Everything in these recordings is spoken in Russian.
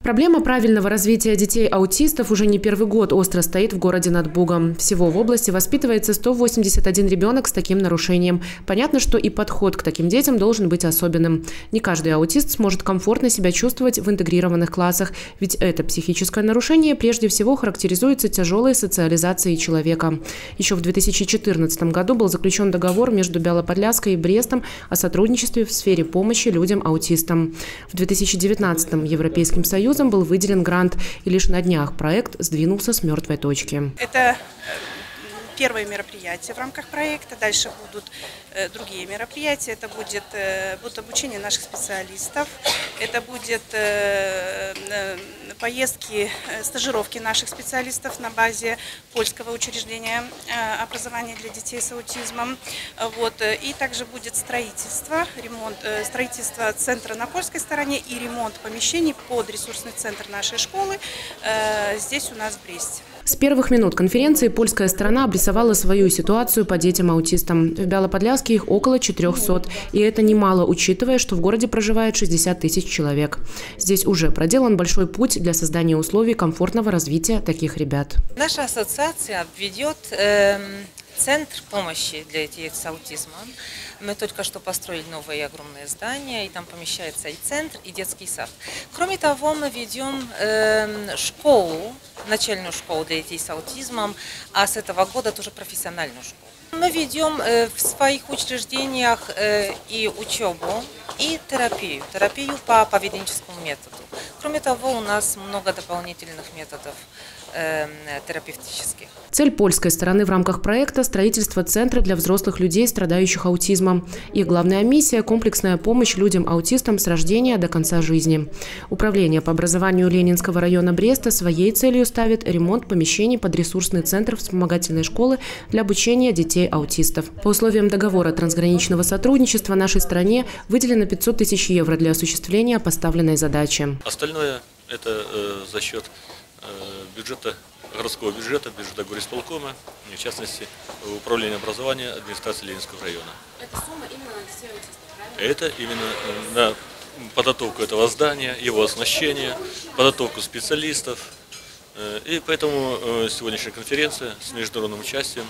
Проблема правильного развития детей-аутистов уже не первый год остро стоит в городе над Бугом. Всего в области воспитывается 181 ребенок с таким нарушением. Понятно, что и подход к таким детям должен быть особенным. Не каждый аутист сможет комфортно себя чувствовать в интегрированных классах, ведь это психическое нарушение прежде всего характеризуется тяжелой социализацией человека. Еще в 2014 году был заключен договор между Бялоподляской и Брестом о сотрудничестве в сфере помощи людям-аутистам. В 2019 Европейским Союзом был выделен грант, и лишь на днях проект сдвинулся с мертвой точки. Это первое мероприятие в рамках проекта. Дальше будут другие мероприятия. Это будет обучение наших специалистов. Это будет поездки, стажировки наших специалистов на базе польского учреждения образования для детей с аутизмом. И также будет строительство, строительство центра на польской стороне и ремонт помещений под ресурсный центр нашей школы здесь у нас в Бресте. С первых минут конференции польская сторона обрисовала свою ситуацию по детям-аутистам. В Бялоподляске их около 400. И это немало, учитывая, что в городе проживает 60 тысяч человек. Здесь уже проделан большой путь для создания условий комфортного развития таких ребят. Наша ассоциация ведет центр помощи для детей с аутизмом. Мы только что построили новое огромное здание, и там помещается и центр, и детский сад. Кроме того, мы ведем школу, начальную школу для детей с аутизмом, а с этого года тоже профессиональную школу. Мы ведем в своих учреждениях и учебу, и терапию по поведенческому методу. Кроме того, у нас много дополнительных методов терапевтических. Цель польской стороны в рамках проекта – строительство центра для взрослых людей, страдающих аутизмом. Их главная миссия – комплексная помощь людям-аутистам с рождения до конца жизни. Управление по образованию Ленинского района Бреста своей целью ставит ремонт помещений под ресурсный центр вспомогательной школы для обучения детей-аутистов. По условиям договора трансграничного сотрудничества нашей стране выделено 500 тысяч евро для осуществления поставленной задачи. Остальное – это за счет бюджета, городского бюджета горисполкома, в частности, управления образования администрации Ленинского района. Это сумма именно на детей-аутистов, правильно? Это именно на подготовку этого здания, его оснащение, подготовку специалистов. И поэтому сегодняшняя конференция с международным участием,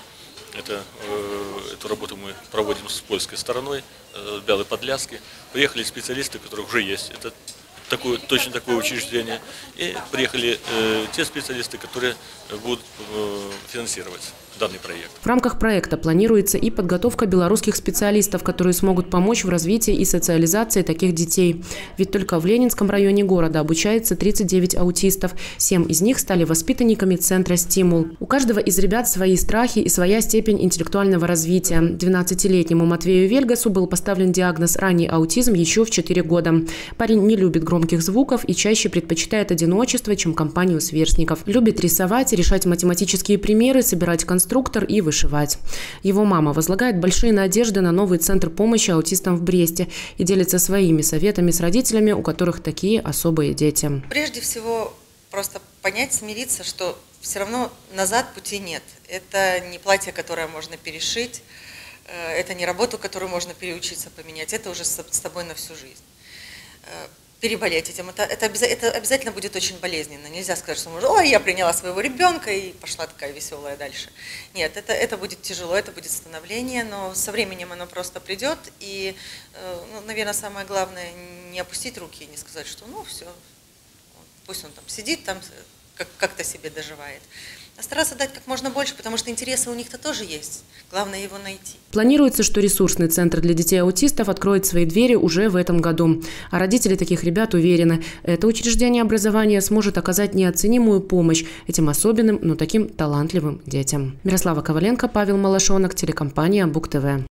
эту работу мы проводим с польской стороной, в Бялоподляске. Приехали специалисты, которые уже есть. Это точно такое учреждение. И приехали те специалисты, которые будут финансировать данный проект. В рамках проекта планируется и подготовка белорусских специалистов, которые смогут помочь в развитии и социализации таких детей. Ведь только в Ленинском районе города обучается 39 аутистов. 7 из них стали воспитанниками центра «Стимул». У каждого из ребят свои страхи и своя степень интеллектуального развития. 12-летнему Матвею Вельгасу был поставлен диагноз «ранний аутизм» еще в 4 года. Парень не любит громких звуков и чаще предпочитает одиночество, чем компанию сверстников. Любит рисовать, решать математические примеры, собирать конструктор и вышивать. Его мама возлагает большие надежды на новый центр помощи аутистам в Бресте и делится своими советами с родителями, у которых такие особые дети. Прежде всего, просто понять, смириться, что все равно назад пути нет. Это не платье, которое можно перешить, это не работу, которую можно переучиться поменять, это уже с тобой на всю жизнь. Переболеть этим, это обязательно будет очень болезненно. Нельзя сказать, что можно, ой, я приняла своего ребенка и пошла такая веселая дальше. Нет, это будет тяжело, это будет становление, но со временем оно просто придет. И, наверное, самое главное, не опустить руки и не сказать, что ну все, пусть он там сидит, там как-то себе доживает. А стараться дать как можно больше, потому что интересы у них-то тоже есть. Главное его найти. Планируется, что ресурсный центр для детей-аутистов откроет свои двери уже в этом году. А родители таких ребят уверены, это учреждение образования сможет оказать неоценимую помощь этим особенным, но таким талантливым детям. Мирослава Коваленко, Павел Малашонок, телекомпания Буг ТВ.